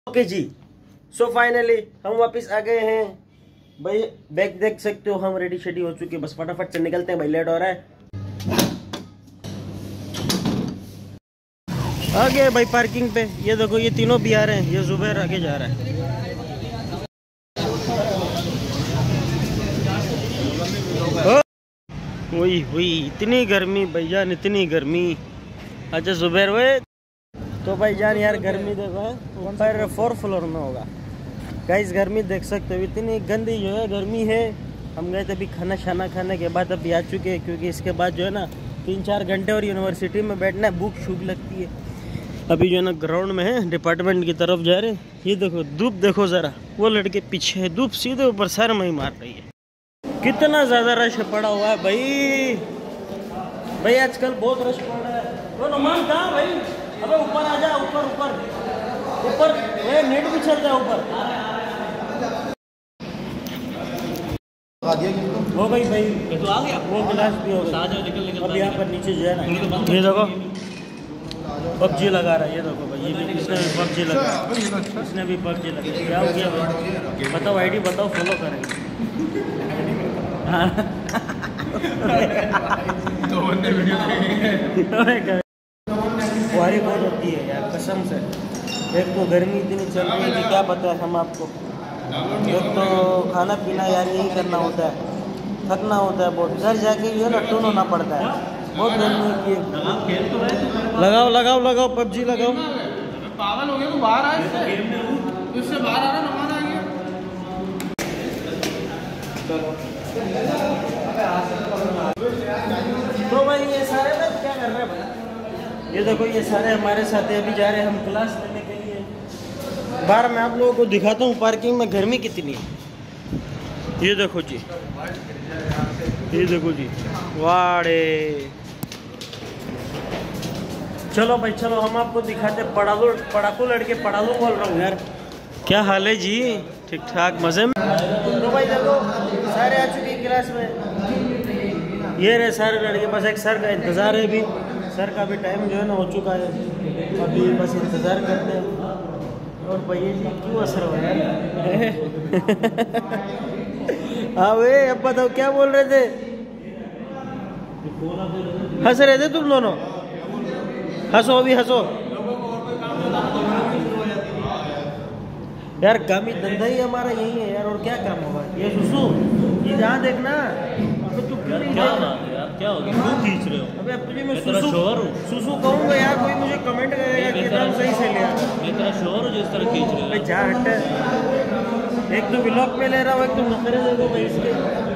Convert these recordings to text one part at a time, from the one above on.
Okay जी, so finally हम वापस आ गए हैं भाई। बैग देख सकते हो, हम रेडी शेडी हो चुके हैं। बस फटाफट से निकलते हैं भाई, लेट हो रहा है। आ गए भाई पार्किंग पे। ये देखो, ये तीनों भी आ रहे हैं। ये जुबैर आगे जा रहा है। वही वही, इतनी गर्मी भाईजान, इतनी गर्मी। अच्छा जुबैर वे तो भाईजान यार गर्मी देखो, ऊपर 4th फ्लोर में होगा गाइस। गर्मी देख सकते हो, इतनी गंदी जो है गर्मी है। हम गए थे अभी खाना शाना खाने के बाद अभी आ चुके हैं, क्योंकि इसके बाद जो है ना 3-4 घंटे और यूनिवर्सिटी में बैठना है, भूख शूख लगती है। अभी जो है ना ग्राउंड में है, डिपार्टमेंट की तरफ जा रहे हैं। ये देखो धूप देखो ज़रा, वो लड़के पीछे है, धूप सीधे ऊपर सर में ही मार रही है। कितना ज़्यादा रश पड़ा हुआ है भाई। भाई आजकल बहुत रश पड़ रहा है। वो नुमान कहाँ भाई? अबे ऊपर आ जा, ऊपर ऊपर ऊपर, नेट भी चल रहा है ऊपर। हो गई भाई, तो आ गया वो गिलास भी हो गया। अब यहाँ पर नीचे जो है ना, ये देखो पबजी लगा रहा है। ये देखो भाई, ये भी इसने भी पबजी लगा, इसने भी पबजी लगा। क्या हो गया भाई? बताओ आईडी बताओ, फॉलो करेंगे। बुआरी बहुत होती है यार कसम से। एक तो गर्मी इतनी चल रही है कि क्या बताएं हम आपको। एक तो खाना पीना यार यही करना होता है, थकना होता है बहुत। घर जाके जो है ना टून होना पड़ता है, बहुत गर्मी की। लगाओ लगाओ लगाओ पबजी लगाओ। पागल हो गया तू, बाहर आ इससे बाहर आ रहा, नमाज आ गया। तो भाई ये सारे लोग क्या कर रहे हैं भाई? ये देखो ये सारे हमारे साथ अभी जा रहे हैं हम क्लास लेने के लिए। बाहर मैं आप लोगों को दिखाता हूँ पार्किंग में गर्मी कितनी है। ये देखो जी, ये देखो जी, वाड़े। चलो भाई चलो, हम आपको दिखाते। पढ़ाकू लड़के, पढ़ाकू बोल रहा हूँ यार। क्या हाल है जी? ठीक ठाक, मजे में? तो भाई देखो सारे आ चुके हैं क्लास में। ये रहे सारे लड़के, बस एक सर का इंतज़ार है। अभी सर का भी टाइम जो है ना हो चुका है, अभी बस इंतज़ार करते हैं। और भैया जी क्यों असर हो रहा है? हाँ वे, अब बताओ क्या बोल रहे थे? हंस रहे थे तुम दोनों? हंसो अभी, हंसो यार। काम ही धंधा ही हमारा यही है यार, और क्या काम होगा? ये सुसु, ये जहाँ देखना। तो तू क्यों नहीं देख रहा? क्या हो गया, क्यों खींच रहे हो? अबे अब तुझे मैं सुसु कहूँगा यार, कोई मुझे कमेंट करेगा कि नाम सही से लिया। मैं तेरा शोर हूँ, जिस तरह खींच रहे हो। जा हट। एक तो व्लॉग पे ले रहा हूँ, एक तो नखरे दे दो भाई इसके।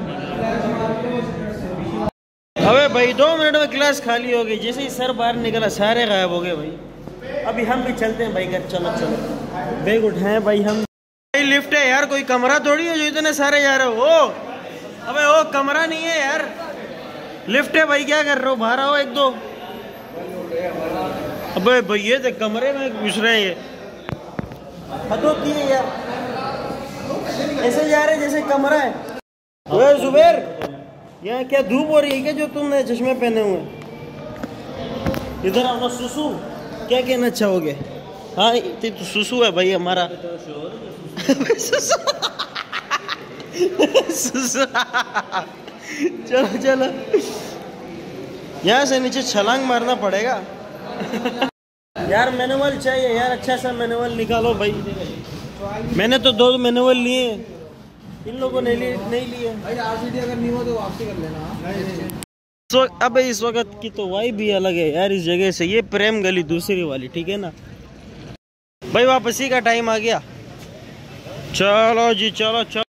अबे भाई 2 मिनट में क्लास खाली हो गई। जैसे ही सर बाहर निकला सारे गायब हो गए भाई। अभी हम भी चलते हैं भाई घर। चलो चलो बैग उठाए भाई हम। भाई लिफ्ट है यार, कोई कमरा थोड़ी है जो इतने सारे जा रहे हो। ओ अबे ओ कमरा नहीं है यार, लिफ्ट है भाई। क्या कर रहे हो? बाहर आओ एक दो। अबे भाई ये तो कमरे में घुस रहे हैं। ये हद होती है यार, ऐसे जा रहे जैसे कमरा है। ओए जुबैर, यहाँ क्या धूप हो रही है क्या जो तुमने चश्मे पहने हुए? इधर आओ सुसु, क्या कहना चाहोगे? हाँ तो सुसु है भाई हमारा। सुसु सुसु। चलो चलो, यहाँ से नीचे छलांग मारना पड़ेगा। यार मैनुअल चाहिए यार, अच्छा सा मैनुअल निकालो भाई। मैंने तो 2 मैनुअल लिए, इन लोगों ने नहीं लिए भाई। आरसीडी अगर नहीं हो तो वापसी कर लेना। तो अब इस वक्त की तो वाइब भी अलग है यार इस जगह से। ये प्रेम गली दूसरी वाली, ठीक है ना भाई? वापसी का टाइम आ गया। चलो जी चलो चलो।